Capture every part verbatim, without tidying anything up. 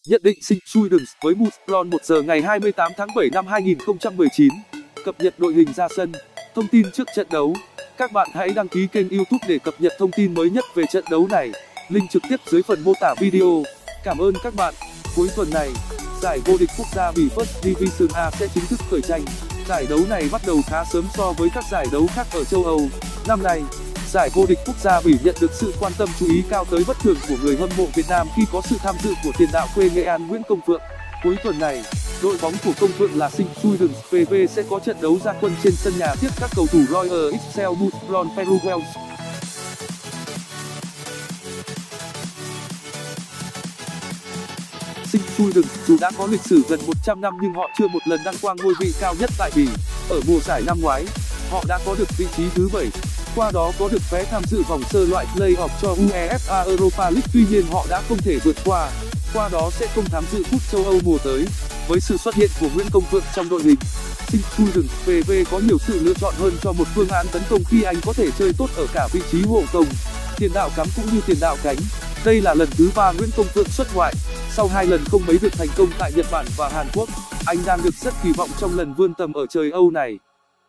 Nhận định Sint Truiden với Mouscron một giờ ngày hai mươi tám tháng bảy năm hai nghìn không trăm mười chín. Cập nhật đội hình ra sân. Thông tin trước trận đấu. Các bạn hãy đăng ký kênh YouTube để cập nhật thông tin mới nhất về trận đấu này. Link trực tiếp dưới phần mô tả video. Cảm ơn các bạn. Cuối tuần này, giải vô địch quốc gia Bỉ First Division A sẽ chính thức khởi tranh. Giải đấu này bắt đầu khá sớm so với các giải đấu khác ở châu Âu. Năm nay, giải vô địch quốc gia Bỉ nhận được sự quan tâm chú ý cao tới bất thường của người hâm mộ Việt Nam khi có sự tham dự của tiền đạo quê Nghệ An Nguyễn Công Phượng. Cuối tuần này, đội bóng của Công Phượng là Sint Truiden pê vê sẽ có trận đấu ra quân trên sân nhà tiếp các cầu thủ Royal Excel Mouscron Peru Wales. Sint Truiden dù đã có lịch sử gần một trăm năm nhưng họ chưa một lần đăng quang ngôi vị cao nhất tại Bỉ. Ở mùa giải năm ngoái, họ đã có được vị trí thứ bảy, qua đó có được vé tham dự vòng sơ loại play-off cho UEFA Europa League. Tuy nhiên họ đã không thể vượt qua, qua đó sẽ không tham dự cúp châu Âu mùa tới. Với sự xuất hiện của Nguyễn Công Phượng trong đội hình, Sint Truiden pê vê có nhiều sự lựa chọn hơn cho một phương án tấn công khi anh có thể chơi tốt ở cả vị trí hộ công, tiền đạo cắm cũng như tiền đạo cánh. Đây là lần thứ ba Nguyễn Công Phượng xuất ngoại. Sau hai lần không mấy được thành công tại Nhật Bản và Hàn Quốc, anh đang được rất kỳ vọng trong lần vươn tầm ở trời Âu này.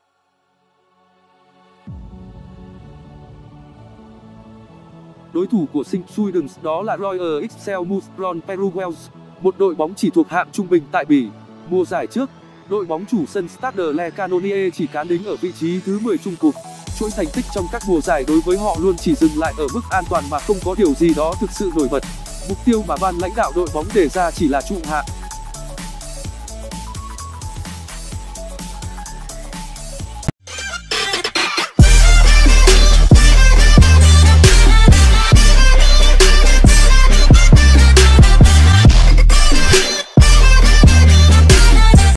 Đối thủ của Sint Truiden đó là Royal Excel Mouscron Peru Wales, một đội bóng chỉ thuộc hạng trung bình tại Bỉ. Mùa giải trước, đội bóng chủ sân Stade Le Canonnier chỉ cán đính ở vị trí thứ mười chung cuộc. Chuỗi thành tích trong các mùa giải đối với họ luôn chỉ dừng lại ở mức an toàn mà không có điều gì đó thực sự nổi bật. Mục tiêu mà ban lãnh đạo đội bóng đề ra chỉ là trụ hạng.